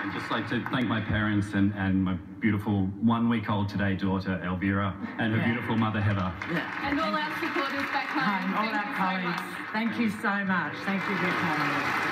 I'd just like to thank my parents and my beautiful 1 week old today daughter Elvira and her beautiful mother Heather. Yeah. And all our supporters back home. All our colleagues. Thank you so much. Thank you for coming.